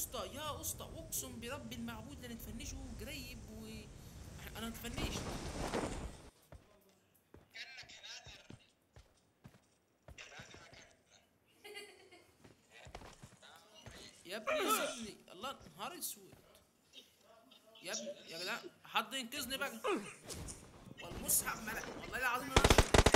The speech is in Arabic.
اسطى يا اسطى، اقسم برب المعبود لنتفنشوا قريب انا اتفنشت. كأنك نادر. يا نادر يا ابني سيبني، الله نهار اسود. يا ابني يا جدعان حد ينقذني بقى. والمصحف ملك والله العظيم.